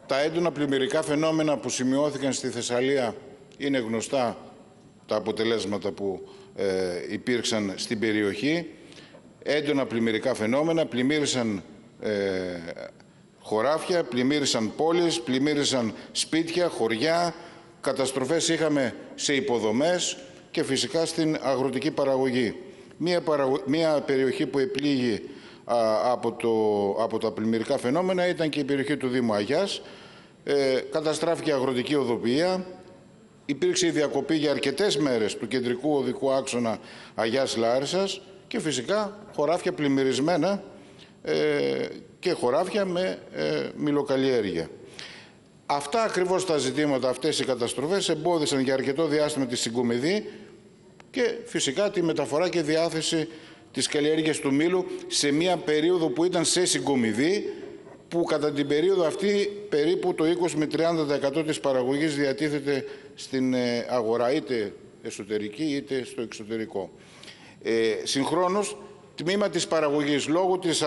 Τα έντονα πλημμυρικά φαινόμενα που σημειώθηκαν στη Θεσσαλία είναι γνωστά, τα αποτελέσματα που υπήρξαν στην περιοχή. Έντονα πλημμυρικά φαινόμενα, πλημμύρισαν χωράφια, πλημμύρισαν πόλεις, πλημμύρισαν σπίτια, χωριά, καταστροφές είχαμε σε υποδομές και φυσικά στην αγροτική παραγωγή. Μία περιοχή που επλήγει από τα πλημμυρικά φαινόμενα ήταν και η περιοχή του Δήμου Αγιάς. Καταστράφηκε αγροτική οδοποιία. Υπήρξε η διακοπή για αρκετές μέρες του κεντρικού οδικού άξονα Αγιάς-Λάρισσας και φυσικά χωράφια πλημμυρισμένα και χωράφια με μυλοκαλλιέργεια. Αυτά ακριβώς τα ζητήματα, αυτές οι καταστροφές εμπόδισαν για αρκετό διάστημα τη συγκομιδή και φυσικά τη μεταφορά και διάθεση της καλλιέργειας του μήλου σε μια περίοδο που ήταν σε συγκομιδή, που κατά την περίοδο αυτή περίπου το 20 με 30% της παραγωγής διατίθεται στην αγορά, είτε εσωτερική είτε στο εξωτερικό. Συγχρόνως, τμήμα της παραγωγής λόγω της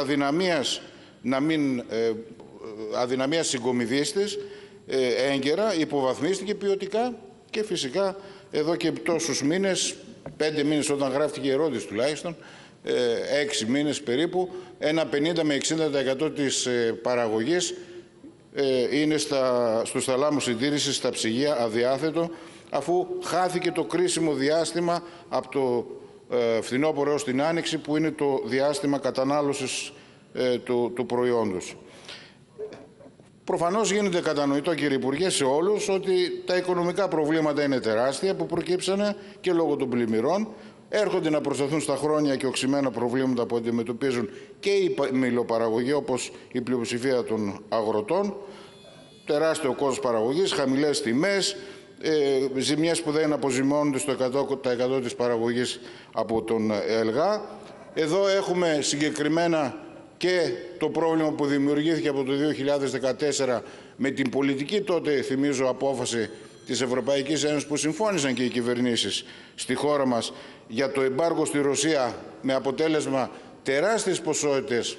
αδυναμίας συγκομιδής της έγκαιρα υποβαθμίστηκε ποιοτικά και φυσικά εδώ και τόσους μήνες, 5 μήνες όταν γράφτηκε η ερώτηση τουλάχιστον, 6 μήνες περίπου, ένα 50 με 60% της παραγωγής είναι στους θαλάμους συντήρησης, στα ψυγεία, αδιάθετο, αφού χάθηκε το κρίσιμο διάστημα από το φθινόπωρο έως την άνοιξη, που είναι το διάστημα κατανάλωσης του προϊόντος. Προφανώς γίνεται κατανοητό, κύριε Υπουργέ, σε όλους ότι τα οικονομικά προβλήματα είναι τεράστια που προκύψανε και λόγω των πλημμυρών. Έρχονται να προσταθούν στα χρόνια και οξυμένα προβλήματα που αντιμετωπίζουν και η μηλοπαραγωγή, όπως η πλειοψηφία των αγροτών. Τεράστιο κόστος παραγωγής, χαμηλές τιμές, ζημιές που δεν αποζημιώνονται στο 100% της παραγωγής από τον ΕΛΓΑ. Εδώ έχουμε συγκεκριμένα και το πρόβλημα που δημιουργήθηκε από το 2014 με την πολιτική τότε, θυμίζω, απόφαση της Ευρωπαϊκής Ένωσης, που συμφώνησαν και οι κυβερνήσεις στη χώρα μας για το εμπάργο στη Ρωσία, με αποτέλεσμα τεράστιες ποσότητες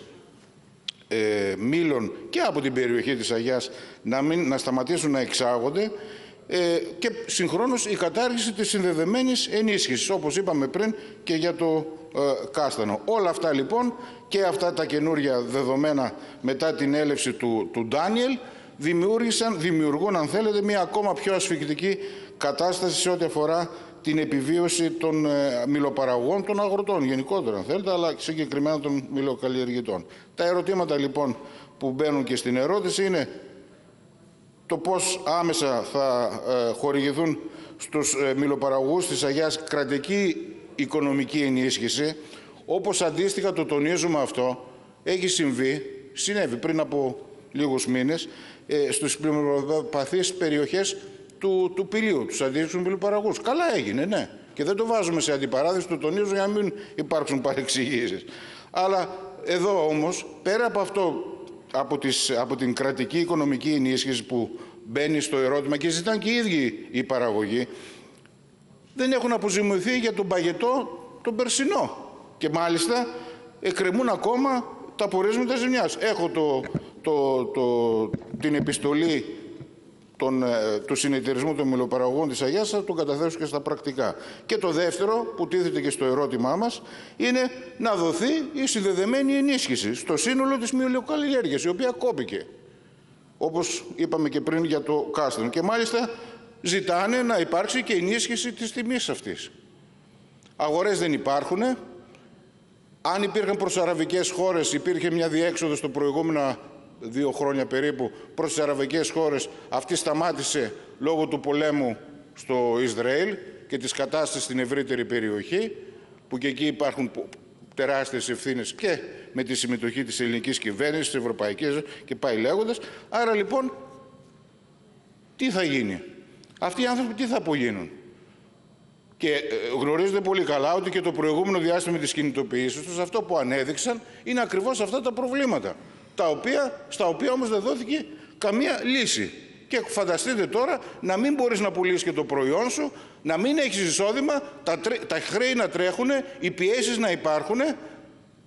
μήλων και από την περιοχή της Αγιάς να σταματήσουν να εξάγονται, και συγχρόνως η κατάργηση της συνδεδεμένης ενίσχυσης, όπως είπαμε πριν και για το κάστανο. Όλα αυτά λοιπόν και αυτά τα καινούργια δεδομένα μετά την έλευση του Ντάνιελ δημιουργούν, αν θέλετε, μια ακόμα πιο ασφυκτική κατάσταση σε ό,τι αφορά την επιβίωση των μηλοπαραγωγών, των αγροτών γενικότερα, αν θέλετε, αλλά συγκεκριμένα των μηλοκαλλιεργητών. Τα ερωτήματα λοιπόν που μπαίνουν και στην ερώτηση είναι το πώς άμεσα θα χορηγηθούν στους μηλοπαραγωγούς της Αγιάς κρατική οικονομική ενίσχυση, όπως αντίστοιχα, το τονίζουμε αυτό, έχει συνέβη πριν από λίγους μήνες στους πλημμυροπαθείς περιοχές του Πηλίου, τους αντίστοιχους μηλοπαραγωγούς. Καλά έγινε, ναι. Και δεν το βάζουμε σε αντιπαράθεση, το τονίζω για να μην υπάρξουν παρεξηγήσεις. Αλλά εδώ όμως, πέρα από αυτό, από την κρατική οικονομική ενίσχυση που μπαίνει στο ερώτημα και ζητάνε και οι ίδιοι οι παραγωγοί, δεν έχουν αποζημιωθεί για τον παγετό τον περσινό. Και μάλιστα εκκρεμούν ακόμα τα πορίσματα ζημιάς. Έχω την επιστολή του συνεταιρισμού των μηλοπαραγωγών της Αγιάς, θα τον καταθέσω και στα πρακτικά. Και το δεύτερο που τίθεται και στο ερώτημά μας είναι να δοθεί η συνδεδεμένη ενίσχυση στο σύνολο της μηλοκαλλιέργειας, η οποία κόπηκε, όπως είπαμε και πριν για το κάστανο. Και μάλιστα ζητάνε να υπάρξει και ενίσχυση της τιμής αυτής. Αγορές δεν υπάρχουν. Αν υπήρχαν προς αραβικές χώρες, υπήρχε μια διέξοδο στο προηγούμενα 2 χρόνια περίπου προς τις αραβικές χώρες. Αυτή σταμάτησε λόγω του πολέμου στο Ισραήλ και της κατάστασης στην ευρύτερη περιοχή, που και εκεί υπάρχουν τεράστιες ευθύνες και με τη συμμετοχή της ελληνικής κυβέρνησης, της ευρωπαϊκής και πάει λέγοντας. Άρα λοιπόν, τι θα γίνει? Αυτοί οι άνθρωποι τι θα απογίνουν? Και γνωρίζετε πολύ καλά ότι και το προηγούμενο διάστημα της κινητοποίησης τους, αυτό που ανέδειξαν είναι ακριβώς αυτά τα προβλήματα, στα οποία όμως δεν δόθηκε καμία λύση. Και φανταστείτε τώρα να μην μπορείς να πουλήσεις και το προϊόν σου, να μην έχεις εισόδημα, τα χρέη να τρέχουν, οι πιέσεις να υπάρχουν.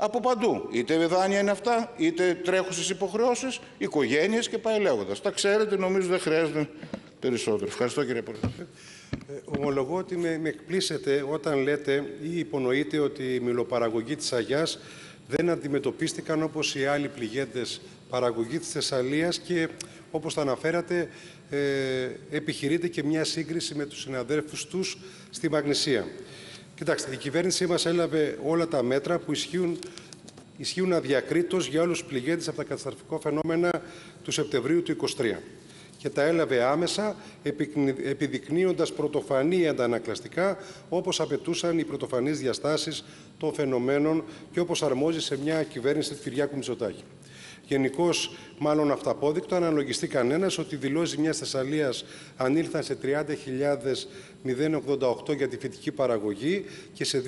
Από παντού. Είτε δάνεια είναι αυτά, είτε τρέχουσες υποχρεώσεις, οικογένειες και πάει λέγοντας. Τα ξέρετε, νομίζω δεν χρειάζεται περισσότερο. Ευχαριστώ, κύριε Πρόεδρε. Ομολογώ ότι με εκπλήσετε όταν λέτε ή υπονοείτε ότι οι μυλοπαραγωγοί της Αγιάς δεν αντιμετωπίστηκαν όπως οι άλλοι πληγέντες παραγωγοί της Θεσσαλίας και όπως τα αναφέρατε επιχειρείται και μια σύγκριση με τους συναδέλφους τους στη Μαγνησία. Κοιτάξτε, η κυβέρνησή μας έλαβε όλα τα μέτρα που ισχύουν αδιακρίτως για όλους τους πληγέντες από τα καταστροφικά φαινόμενα του Σεπτεμβρίου του 2023. Και τα έλαβε άμεσα, επιδεικνύοντας πρωτοφανή αντανακλαστικά, όπως απαιτούσαν οι πρωτοφανείς διαστάσεις των φαινομένων και όπως αρμόζει σε μια κυβέρνηση του Κυριάκου Μητσοτάκη. Γενικώς, μάλλον αυταπόδεικτο, αναλογιστεί κανένας ότι οι δηλώσεις μιας Θεσσαλίας ανήλθαν σε 30.088 για τη φυτική παραγωγή και σε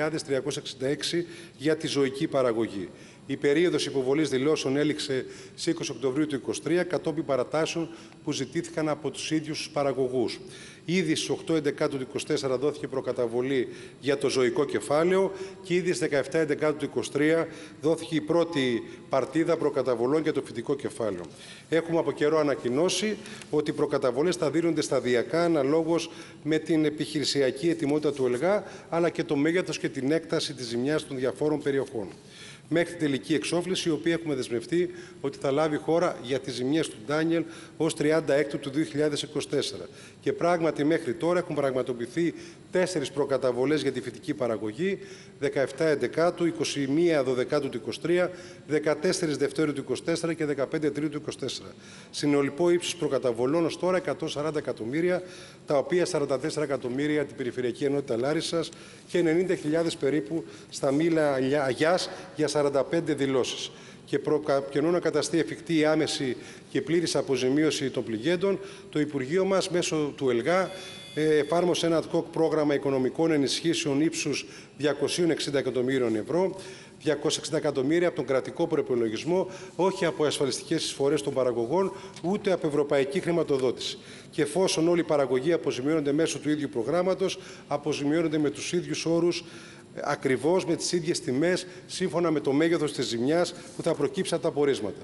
2.366 για τη ζωική παραγωγή. Η περίοδος υποβολής δηλώσεων έληξε στις 20 Οκτωβρίου του 2023 κατόπιν παρατάσεων που ζητήθηκαν από τους ίδιους τους παραγωγούς. Ήδη στις 8 Εντεκάτου του 2024 δόθηκε προκαταβολή για το ζωικό κεφάλαιο και ήδη στις 17 Εντεκάτου του 2023 δόθηκε η πρώτη παρτίδα προκαταβολών για το φυτικό κεφάλαιο. Έχουμε από καιρό ανακοινώσει ότι οι προκαταβολές θα δίνονται σταδιακά αναλόγως με την επιχειρησιακή ετοιμότητα του ΕΛΓΑ αλλά και το μέγεθος και την έκταση της ζημιάς των διαφόρων περιοχών. Μέχρι την τελική εξόφληση, η οποία έχουμε δεσμευτεί ότι θα λάβει χώρα για τις ζημιές του Ντάνιελ ως 36 του 2024. Και πράγματι μέχρι τώρα έχουν πραγματοποιηθεί 4 προκαταβολές για τη φυτική παραγωγή, 17 Εντεκάτου, 21 Δωδεκάτου του 2023, 14 Δευτέρου του 2024 και 15 Τρίτου του 2024. Συνολικό ύψος προκαταβολών ως τώρα 140 εκατομμύρια, τα οποία 44 εκατομμύρια την Περιφερειακή Ενότητα Λάρισσας και 90.000 περίπου στα Μήλα Αγιάς για 45 δηλώσεις. Και προκειμένου να καταστεί εφικτή η άμεση και πλήρης αποζημίωση των πληγέντων, το Υπουργείο μας μέσω του ΕΛΓΑ εφάρμοσε ένα ad hoc πρόγραμμα οικονομικών ενισχύσεων ύψους 260 εκατομμύριων ευρώ, 260 εκατομμύρια από τον κρατικό προϋπολογισμό, όχι από ασφαλιστικές εισφορές των παραγωγών, ούτε από ευρωπαϊκή χρηματοδότηση. Και εφόσον όλοι οι παραγωγοί αποζημιώνονται μέσω του ίδιου προγράμματος, αποζημιώνονται με τους ίδιους όρους, ακριβώς με τις ίδιες τιμές, σύμφωνα με το μέγεθος της ζημιάς που θα προκύψει από τα πορίσματα.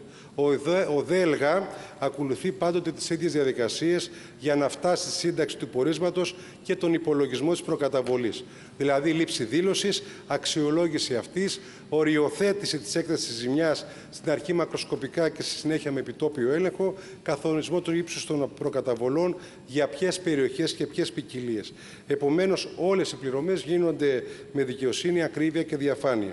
Ο ΔΕΛΓΑ ακολουθεί πάντοτε τις ίδιες διαδικασίες για να φτάσει στη σύνταξη του πορίσματος και τον υπολογισμό της προκαταβολής. Δηλαδή, λήψη δήλωσης, αξιολόγηση αυτής, οριοθέτηση της έκτασης της ζημιάς στην αρχή μακροσκοπικά και στη συνέχεια με επιτόπιο έλεγχο, καθορισμό του ύψους των προκαταβολών για ποιες περιοχές και ποιες ποικιλίες. Επομένως, όλες οι πληρωμές γίνονται με δικαιοσύνη, ακρίβεια και διαφάνεια.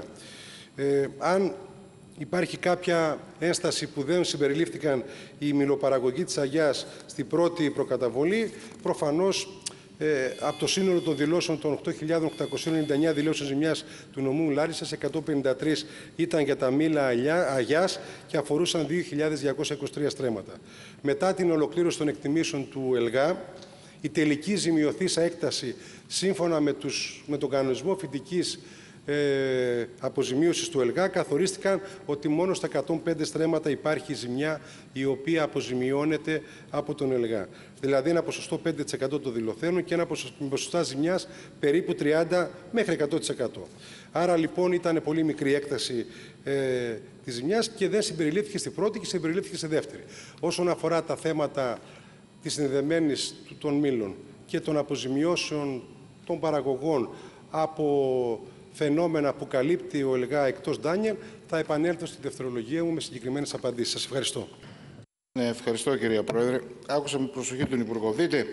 Αν υπάρχει κάποια ένσταση που δεν συμπεριλήφθηκαν οι μυλοπαραγωγοί της Αγιάς στην πρώτη προκαταβολή, προφανώς από το σύνολο των δηλώσεων των 8.899 δηλώσεων ζημιάς του νομού Λάρισσας, 153 ήταν για τα Μήλα Αγιάς και αφορούσαν 2.223 στρέμματα. Μετά την ολοκλήρωση των εκτιμήσεων του ΕΛΓΑ, η τελική ζημιωθήσα έκταση σύμφωνα με τον κανονισμό φυτικής αποζημίωσης του ΕΛΓΑ καθορίστηκαν ότι μόνο στα 105 στρέμματα υπάρχει ζημιά η οποία αποζημιώνεται από τον ΕΛΓΑ. Δηλαδή ένα ποσοστό 5% των δηλωθένων και ένα ποσοστά ζημιάς περίπου 30 μέχρι 100%. Άρα λοιπόν ήταν πολύ μικρή έκταση της ζημιάς και δεν συμπεριλήφθηκε στη πρώτη και συμπεριλήφθηκε στη δεύτερη. Όσον αφορά τα θέματα της συνδεδεμένης των μήλων και των αποζημιώσεων των παραγωγών από φαινόμενα που καλύπτει ο ΕΛΓΑ εκτός Ντάνιελ, θα επανέλθω στη δευτερολογία μου με συγκεκριμένες απαντήσεις. Σας ευχαριστώ. Ναι, ευχαριστώ κυρία Πρόεδρε. Άκουσα με προσοχή τον Υπουργό. Δείτε,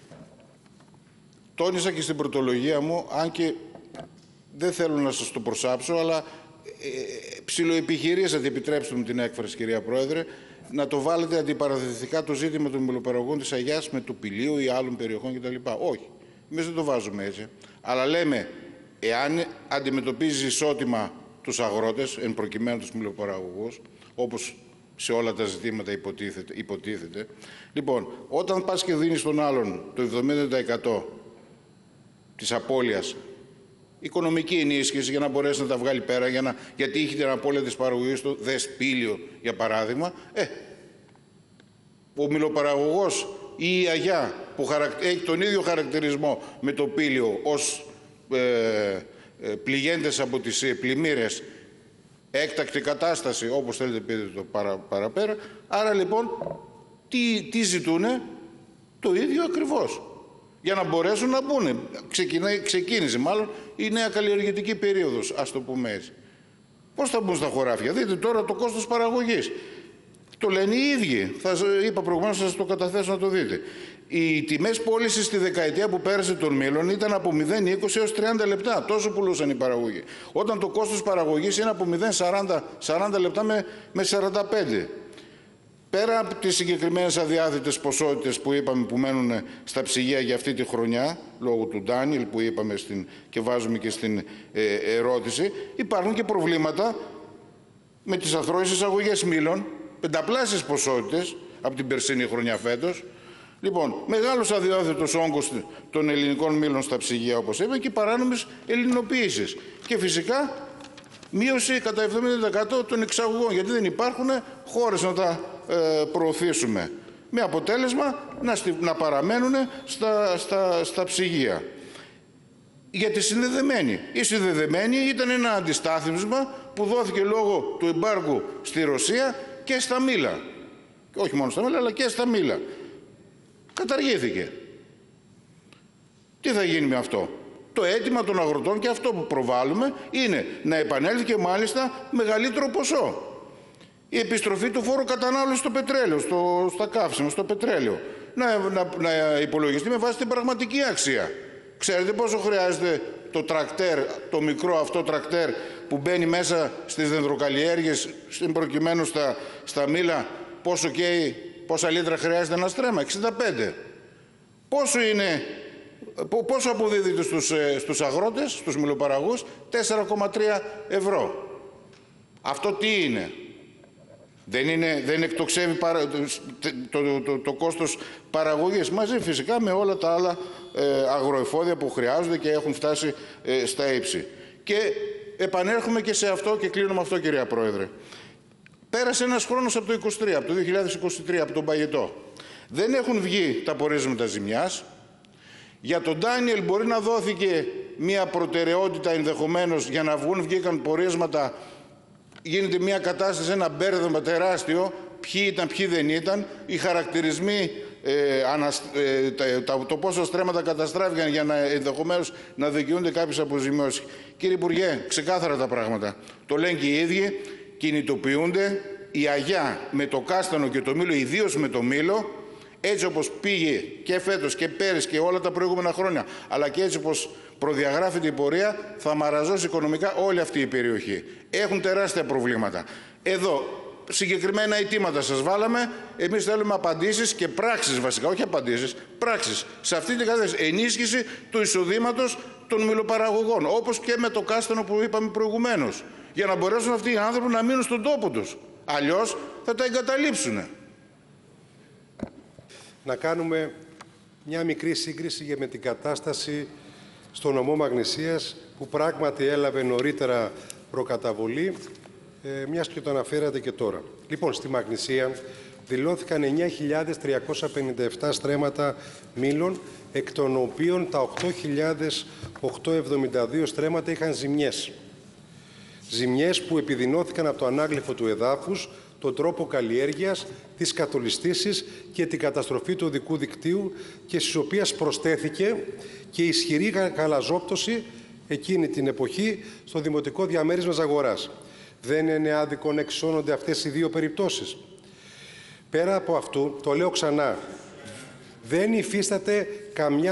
τόνισα και στην πρωτολογία μου, αν και δεν θέλω να σας το προσάψω, αλλά ψιλοεπιχειρήσατε, επιτρέψτε μου την έκφραση κυρία Πρόεδρε, να το βάλετε αντιπαραθετικά το ζήτημα των μυλοπαραγωγών της Αγιάς με του Πηλίου ή άλλων περιοχών κτλ. Όχι, εμείς δεν το βάζουμε έτσι. Αλλά λέμε, εάν αντιμετωπίζει ισότιμα τους αγρότες, εν προκειμένου τους μυλοπαραγωγούς, όπως σε όλα τα ζητήματα υποτίθεται. Λοιπόν, όταν πας και δίνεις στον άλλον το 70% της απώλειας, οικονομική ενίσχυση για να μπορέσει να τα βγάλει πέρα, γιατί είχε την απώλεια της παραγωγής του, δες Πήλιο για παράδειγμα, ο μυλοπαραγωγός ή η Αγιά που έχει τον ίδιο χαρακτηρισμό με το Πήλιο ως πληγέντες από τις πλημμύρες έκτακτη κατάσταση, όπως θέλετε πείτε το παραπέρα. Άρα λοιπόν τι ζητούνε? Το ίδιο ακριβώς. Για να μπορέσουν να μπουν. Ξεκίνησε μάλλον η νέα καλλιεργητική περίοδος, ας το πούμε έτσι. Πώς θα μπουν στα χωράφια? Δείτε τώρα το κόστος παραγωγής. Το λένε οι ίδιοι. Είπα προηγουμένως, θα σας το καταθέσω να το δείτε. Οι τιμές πώλησης στη δεκαετία που πέρασε των μήλων ήταν από 0,20 έως 30 λεπτά. Τόσο πουλούσαν οι παραγωγοί. Όταν το κόστος παραγωγής είναι από 0,40 λεπτά με 45. Πέρα από τις συγκεκριμένες αδιάθετες ποσότητες που είπαμε που μένουν στα ψυγεία για αυτή τη χρονιά, λόγω του Ντάνιελ που είπαμε και βάζουμε και στην ερώτηση, υπάρχουν και προβλήματα με τις αθρώες εισαγωγές μήλων, πενταπλάσιες ποσότητες από την περσινή χρονιά φέτος. Λοιπόν, μεγάλος αδιάθετος όγκος των ελληνικών μήλων στα ψυγεία, όπως είπα, και παράνομες ελληνοποίησεις. Και φυσικά μείωση κατά 70% των εξαγωγών, γιατί δεν υπάρχουν χώρες να τα προωθήσουμε. Με αποτέλεσμα να παραμένουν στα ψυγεία. Για τη συνδεδεμένη. Η συνδεδεμένη ήταν ένα αντιστάθμισμα που δόθηκε λόγω του εμπάργου στη Ρωσία και στα μήλα. Όχι μόνο στα μήλα, αλλά και στα μήλα. Καταργήθηκε. Τι θα γίνει με αυτό? Το αίτημα των αγροτών, και αυτό που προβάλλουμε, είναι να επανέλθει και μάλιστα μεγαλύτερο ποσό. Η επιστροφή του φόρου κατανάλωσης στο πετρέλαιο, στα καύσιμα, στο πετρέλαιο. Να υπολογιστεί με βάση την πραγματική αξία. Ξέρετε πόσο χρειάζεται το τρακτέρ, το μικρό αυτό τρακτέρ που μπαίνει μέσα στις δενδροκαλλιέργειες, στην προκειμένου στα μήλα, πόσα λίτρα χρειάζεται ένα στρέμμα? 65. Πόσο αποδίδεται στους αγρότες, στους μιλοπαραγούς? 4,3 ευρώ. Αυτό τι είναι? Δεν εκτοξεύει το κόστος παραγωγής, μαζί φυσικά με όλα τα άλλα αγροεφόδια που χρειάζονται και έχουν φτάσει στα ύψη. Και επανέρχομαι και σε αυτό και κλείνω με αυτό, κυρία Πρόεδρε. Πέρασε ένας χρόνος από το 2023, από το 2023, από τον παγετό. Δεν έχουν βγει τα πορίσματα ζημιάς. Για τον Ντάνιελ μπορεί να δόθηκε μια προτεραιότητα ενδεχομένως για να βγήκαν πορίσματα. Γίνεται μια κατάσταση, ένα μπέρδεμα τεράστιο, ποιοι ήταν, ποιοι δεν ήταν, οι χαρακτηρισμοί, το πόσο στρέμματα καταστράφηκαν για να ενδεχομένως να δικαιούνται κάποιες αποζημιώσεις. Κύριε Υπουργέ, ξεκάθαρα τα πράγματα. Το λένε και οι ίδιοι, κινητοποιούνται. Η Αγιά με το κάστανο και το μήλο, ιδίως με το μήλο, έτσι όπως πήγε και φέτος και πέρυσι και όλα τα προηγούμενα χρόνια, αλλά και έτσι όπως προδιαγράφεται η πορεία, θα μαραζώσει οικονομικά όλη αυτή η περιοχή. Έχουν τεράστια προβλήματα. Εδώ συγκεκριμένα αιτήματα σας βάλαμε. Εμείς θέλουμε απαντήσεις και πράξεις βασικά, όχι απαντήσεις, πράξεις. Σε αυτή την κατάσταση ενίσχυση του εισοδήματος των μιλοπαραγωγών, όπως και με το κάστανο που είπαμε προηγουμένως, για να μπορέσουν αυτοί οι άνθρωποι να μείνουν στον τόπο τους. Αλλιώς θα τα εγκαταλείψουν. Να κάνουμε μια μικρή σύγκριση με την κατάσταση στο νομό Μαγνησίας, που πράγματι έλαβε νωρίτερα προκαταβολή, μιας και το αναφέρατε και τώρα. Λοιπόν, στη Μαγνησία δηλώθηκαν 9.357 στρέμματα μήλων, εκ των οποίων τα 8.872 στρέμματα είχαν ζημιές. Ζημιές που επιδεινώθηκαν από το ανάγλυφο του εδάφους, τον τρόπο καλλιέργειας, τις κατολιστήσεις και την καταστροφή του οδικού δικτύου, και στις οποίες προσθέθηκε και ισχυρή γαλαζόπτωση εκείνη την εποχή στο δημοτικό διαμέρισμα Ζαγοράς. Δεν είναι άδικο να εξισώνονται αυτές οι δύο περιπτώσεις? Πέρα από αυτού, το λέω ξανά, δεν υφίσταται καμιά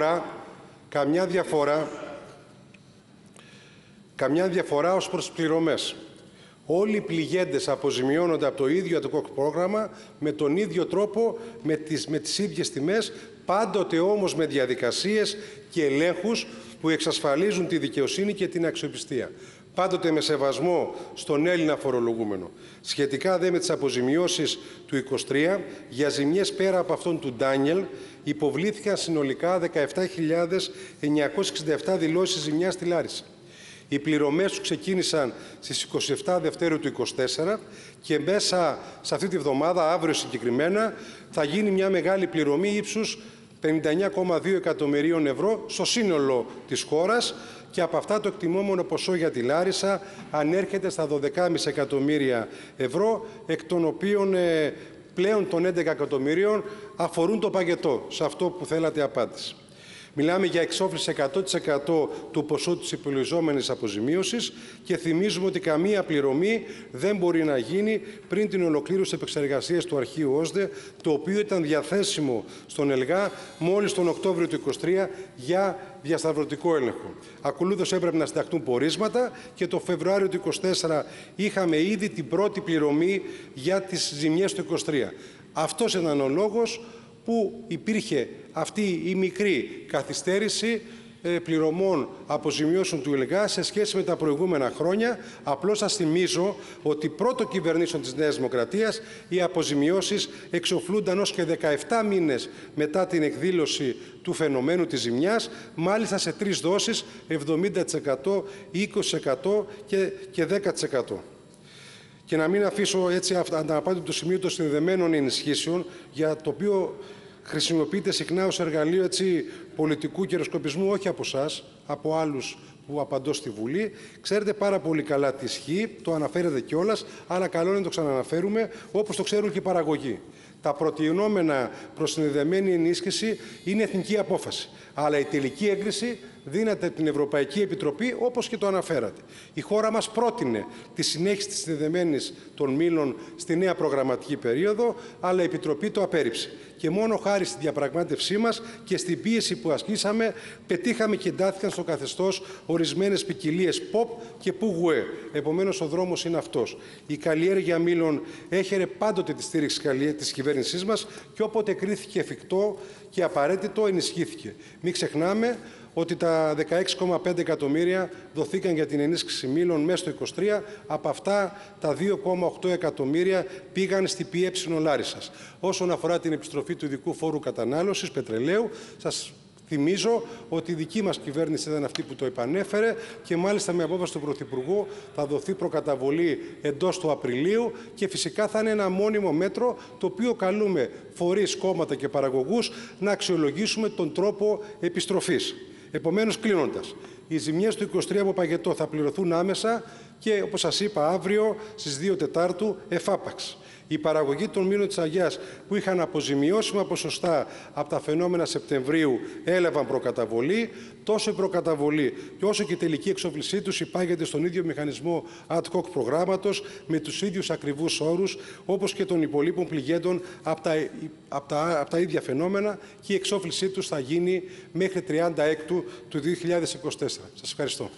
διαφορά ως προς τις πληρωμές. Όλοι οι πληγέντες αποζημιώνονται από το ίδιο ατομικό πρόγραμμα, με τον ίδιο τρόπο, με τις ίδιες τιμές, πάντοτε όμως με διαδικασίες και ελέγχους που εξασφαλίζουν τη δικαιοσύνη και την αξιοπιστία. Πάντοτε με σεβασμό στον Έλληνα φορολογούμενο. Σχετικά δε με τις αποζημιώσεις του 23, για ζημιές πέρα από αυτόν του Ντάνιελ, υποβλήθηκαν συνολικά 17.967 δηλώσεις ζημιάς στη Λάρισα. Οι πληρωμές του ξεκίνησαν στις 27 Δευτέρου του 2024 και μέσα σε αυτή τη βδομάδα, αύριο συγκεκριμένα, θα γίνει μια μεγάλη πληρωμή ύψους 59,2 εκατομμυρίων ευρώ στο σύνολο της χώρας, και από αυτά το εκτιμόμενο ποσό για τη Λάρισα ανέρχεται στα 12,5 εκατομμύρια ευρώ, εκ των οποίων πλέον των 11 εκατομμυρίων αφορούν το παγετό, σε αυτό που θέλατε απάντηση. Μιλάμε για εξόφληση 100% του ποσού της υπολογιζόμενης αποζημίωσης και θυμίζουμε ότι καμία πληρωμή δεν μπορεί να γίνει πριν την ολοκλήρωση επεξεργασίας του αρχείου ΩΣΔΕ, το οποίο ήταν διαθέσιμο στον ΕΛΓΑ μόλις τον Οκτώβριο του 2023 για διασταυρωτικό έλεγχο. Ακολούθως έπρεπε να συνταχθούν πορίσματα και το Φεβρουάριο του 2024 είχαμε ήδη την πρώτη πληρωμή για τις ζημιές του 2023. Αυτός ήταν ο λόγος που υπήρχε αυτή η μικρή καθυστέρηση πληρωμών αποζημιώσεων του ΕΛΓΑ σε σχέση με τα προηγούμενα χρόνια. Απλώς σας θυμίζω ότι πρώτο κυβερνήσεων της Νέας Δημοκρατίας οι αποζημιώσεις εξοφλούνταν ως και 17 μήνες μετά την εκδήλωση του φαινομένου της ζημιάς, μάλιστα σε 3 δόσεις, 70%, 20% και 10%. Και να μην αφήσω έτσι αναπάντητο το σημείο των συνδεδεμένων ενισχύσεων, για το οποίο χρησιμοποιείται συχνά ως εργαλείο πολιτικού καιροσκοπισμού, όχι από εσάς, από άλλους που απαντώ στη Βουλή. Ξέρετε πάρα πολύ καλά τι ισχύει, το αναφέρετε κιόλας, αλλά καλό είναι να το ξαναναφέρουμε, όπως το ξέρουν και οι παραγωγοί. Τα προτεινόμενα προς συνδεδεμένη ενίσχυση είναι εθνική απόφαση, αλλά η τελική έγκριση δίνεται από την Ευρωπαϊκή Επιτροπή, όπως και το αναφέρατε. Η χώρα μας πρότεινε τη συνέχιση της συνδεδεμένης των μήλων στη νέα προγραμματική περίοδο, αλλά η Επιτροπή το απέρριψε. Και μόνο χάρη στη διαπραγμάτευσή μας και στην πίεση που ασκήσαμε, πετύχαμε και εντάθηκαν στο καθεστώς ορισμένες ποικιλίες ΠΟΠ και ΠΟΥΓΟΕ. Επομένως, ο δρόμος είναι αυτός. Η καλλιέργεια μήλων έχερε πάντοτε τη στήριξη της κυβέρνησής μας και όποτε κρίθηκε εφικτό και απαραίτητο ενισχύθηκε. Μην ξεχνάμε ότι τα 16,5 εκατομμύρια δοθήκαν για την ενίσχυση μήλων μέσα στο 2023, από αυτά τα 2,8 εκατομμύρια πήγαν στη ΠΕ Λάρισσας. Όσον αφορά την επιστροφή του ειδικού φόρου κατανάλωσης πετρελαίου, σας θυμίζω ότι η δική μας κυβέρνηση ήταν αυτή που το επανέφερε και μάλιστα με απόφαση του Πρωθυπουργού θα δοθεί προκαταβολή εντός του Απριλίου και φυσικά θα είναι ένα μόνιμο μέτρο το οποίο καλούμε φορείς, κόμματα και παραγωγούς να αξιολογήσουμε τον τρόπο επιστροφής. Επομένως, κλείνοντας, οι ζημιές του 23 από παγετό θα πληρωθούν άμεσα και, όπως σας είπα, αύριο στις 2 Τετάρτου εφάπαξ. Η παραγωγή των μήλων της Αγιάς που είχαν αποζημιώσιμα ποσοστά από τα φαινόμενα Σεπτεμβρίου έλαβαν προκαταβολή. Τόσο η προκαταβολή και όσο και η τελική εξόφλησή τους υπάγεται στον ίδιο μηχανισμό ad hoc προγράμματος με τους ίδιους ακριβούς όρους όπως και των υπολείπων πληγέντων από τα ίδια φαινόμενα και η εξόφλησή τους θα γίνει μέχρι 30 Έκτου του 2024. Σας ευχαριστώ.